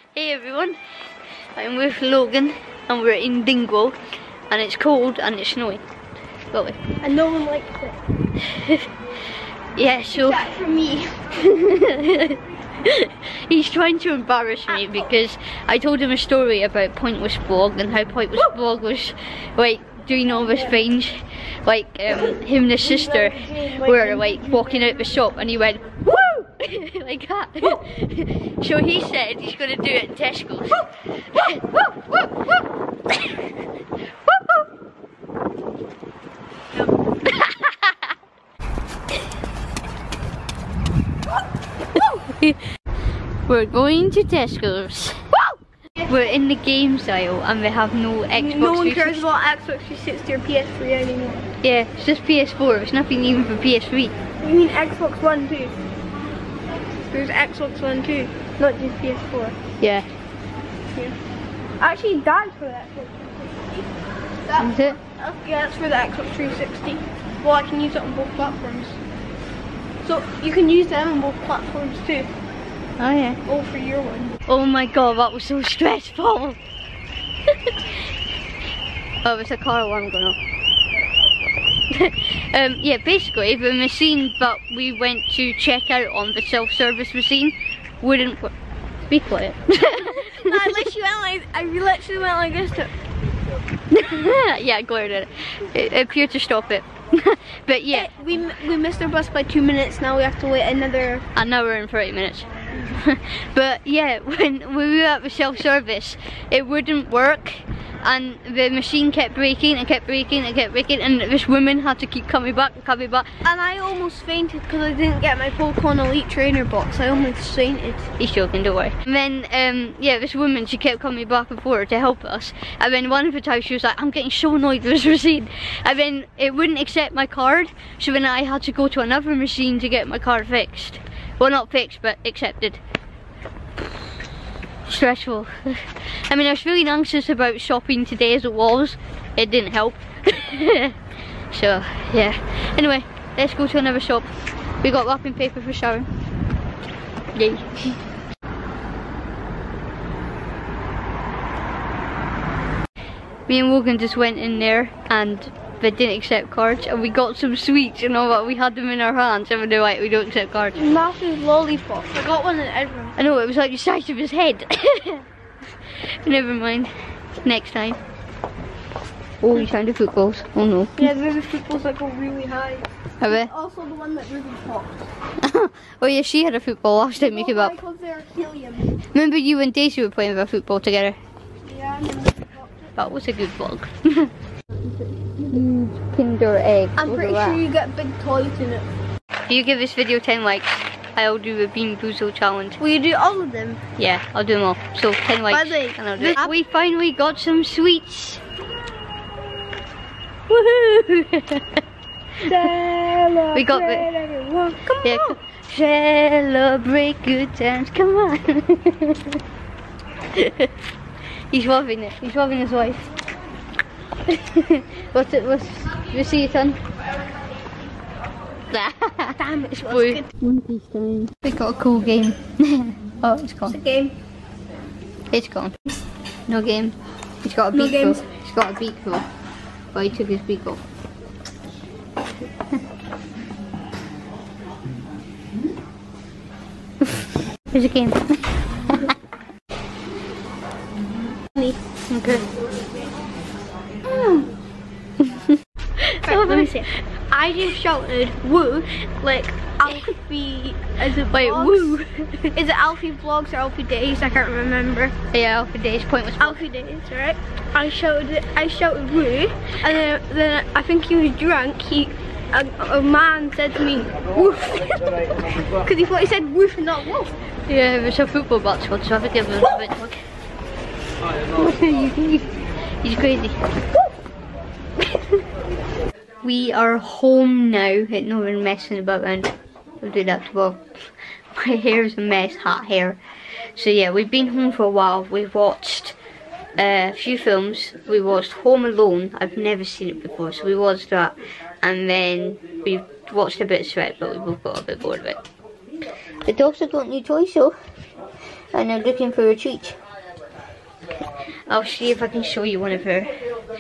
Hey everyone, I'm with Logan and we're in Dingwall and it's cold and it's snowing. Got it. And no one likes it. Yeah, so Except for me. he's trying to embarrass me because I told him a story about Pointless Vlog and how Pointless Vlog was like doing all this things, like him and his sister were like walking out the shop and he went woo like that. So he said he's going to do it in Tesco's. We're going to Tesco's. We're in the games aisle and they have no Xbox. No one cares about Xbox 360 or PS3 anymore. Yeah, it's just PS4. There's nothing even for PS3. You mean Xbox One too? There's Xbox One too, not just PS4. Yeah. Actually, that's for the Xbox 360. Is it? Yeah, that's for the Xbox 360. Well, I can use it on both platforms. So you can use them on both platforms too. Oh yeah. All for your one. Oh my god, that was so stressful. Oh, there's a car alarm going off. Yeah, basically the machine that we went to check out on, the self-service machine, wouldn't work. Be quiet. No, unless you went like, I literally went like this to... Yeah, I glared at it. It appeared to stop it. But yeah. We missed our bus by 2 minutes, now we have to wait another... An hour and 30 minutes. But yeah, when we were at the self-service, it wouldn't work and the machine kept breaking and kept breaking and kept breaking and this woman had to keep coming back and coming back. And I almost fainted because I didn't get my Pokemon Elite Trainer box. I almost fainted. He's joking, don't worry. And then, yeah, this woman, she kept coming back and forth to help us. And then one of the times she was like, I'm getting so annoyed with this machine. And then it wouldn't accept my card, so then I had to go to another machine to get my card fixed. Well, not fixed, but accepted. Stressful. I mean, I was feeling anxious about shopping today as it was. It didn't help. So, yeah. Anyway, let's go to another shop. We got wrapping paper for showering. Yay. Me and Logan just went in there and they didn't accept cards and we got some sweets and all that. We had them in our hands and they're like, we don't accept cards. Massive lollipop. I got one in Edinburgh. I know, it was like the size of his head. Never mind. Next time. Oh, you found the footballs. Oh no. Yeah, there's the footballs that go really high. Have we? Also the one that really pops. Oh yeah, she had a football last time we came up. Because they're helium. Remember you and Daisy were playing with a football together? Yeah, and then they popped it. That was a good vlog. Kinder egg. I'm pretty sure you get big toys in it. If you give this video 10 likes, I'll do the Bean Boozled challenge. Will you do all of them? Yeah, I'll do them all. So 10 likes By the way, and I'll do it. We finally got some sweets. Woohoo! Celebrate, We got everyone. Come yeah, on. celebrate good times. Come on. He's loving it. He's loving his wife. What's it? You see it on? Damn, It's blue. One Piece time. We got a cool game. Oh, it's gone. It's a game. It's gone. No game. He's got a No beak games. though. He's got a beak though. But he took his beak off. There's a game. Okay. Right, let me see. I just shouted woo, like Alfie as a Wait, woo. Is it Alfie Vlogs or Alfie Days? I can't remember. Yeah, Alpha Days, Pointless Vlog. Alfie Days, right? I shouted woo, and then I think he was drunk. A man said to me woof, because he thought he said woof and not woof. Yeah, it was a football match once, so I have to give him a bit of He's crazy. We are home now. No one messing about and we'll do that tomorrow. My hair's a mess, hot hair. So yeah, we've been home for a while. We've watched a few films. We watched Home Alone. I've never seen it before, so we watched that. And then we watched a bit of Shrek, but we both got a bit bored of it. The dogs have got new toys, so and I'm looking for a treat. I'll see if I can show you one of her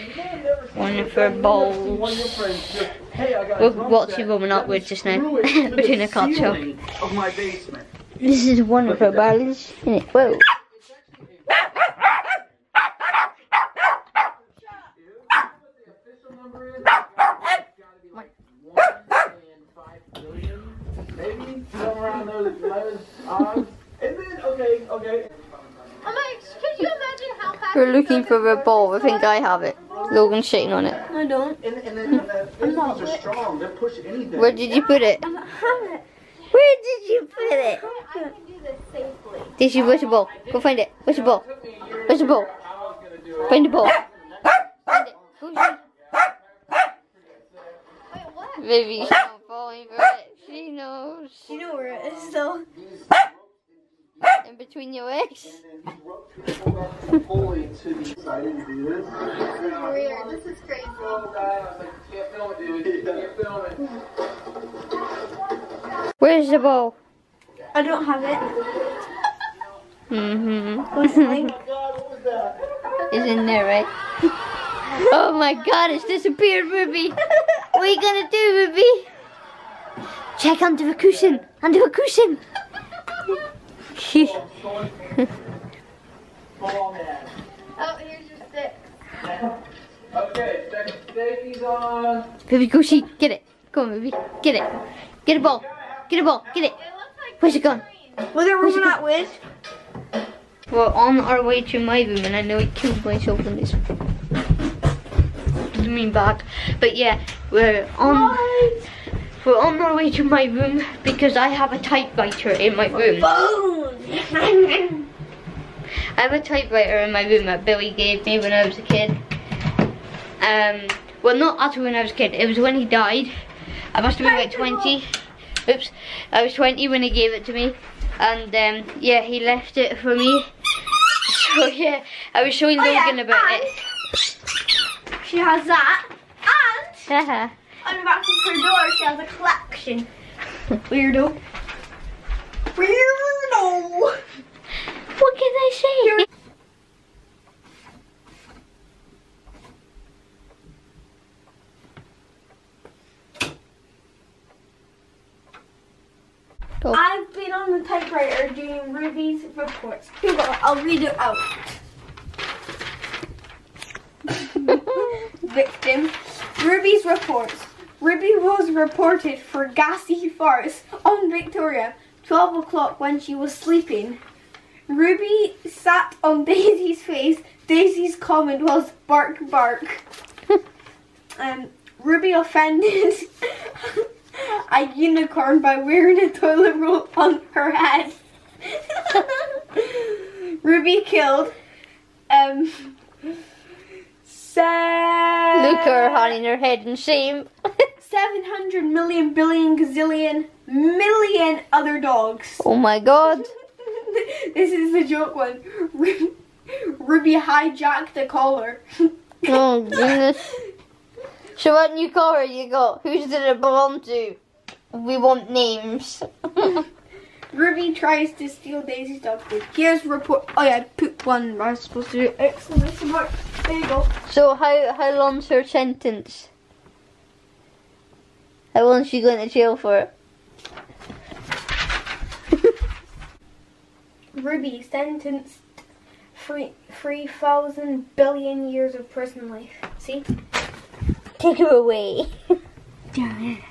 balls. We're watching Roman Upwards just now. We're doing a cut shop. This is one of her balls. Whoa. Maybe somewhere around those 11 odds. And then, okay. Could you imagine how fast We're looking for a ball. I think I have it. Logan's sitting on it. I don't. And then these ones are strong. They'll push anything. Where did you put it? I don't have it. Where did you put it? I can do this safely. Did you? Where's the ball? Go find it. Where's the ball? Where's the ball? Find the ball. Find it. Go shoot. Wait, what? Baby's not falling for it. She knows. You know where it is, though. In between your legs. Fully to be excited to do this. Weird. This is crazy. Can't film it, dude. Can't film it. Where's the ball? I don't have it. It's in there, right? Oh my god, it's disappeared, Ruby. What are you gonna do, Ruby? Check under the cushion. Under the cushion. Oh, here's your stick. Okay, second safety's on. Ruby, go see. Get it. Go on, Ruby. Get it. Get a ball. Get a ball. Get it. Where's it gone? Was it Roman Atwood? We're on our way to my room, and I know it killed myself in this mean bag. But yeah, we're on our way to my room because I have a typewriter in my room. I have a typewriter in my room that Billy gave me when I was a kid. Well, not actually when I was a kid. It was when he died. I must have been like 20. Oops, I was 20 when he gave it to me, and yeah, he left it for me. So yeah, I was showing Logan about it. She has that, and Haha. on the back of her door she has a collection. Weirdo. Weirdo. What can I say? Go. I've been on the typewriter doing Ruby's reports. Here you go, I'll read it out. Victim. Ruby's reports. Ruby was reported for gassy farts on Victoria, 12 o'clock when she was sleeping. Ruby sat on Daisy's face. Daisy's comment was bark bark. Ruby offended a unicorn by wearing a toilet roll on her head. Ruby killed Look at her hiding her head in shame. 700 million billion gazillion million other dogs. Oh my god. This is the joke one. Ruby hijacked the collar. Oh goodness. So what new collar you got? Who's did it belong to? We want names. Ruby tries to steal Daisy's dog food. Here's report. Oh yeah, I put one. I was supposed to do exclamation mark. There you go. So how long's her sentence? How long's she going to jail for? Ruby sentenced 3,000 billion years of prison life. See? Take her away. Yeah.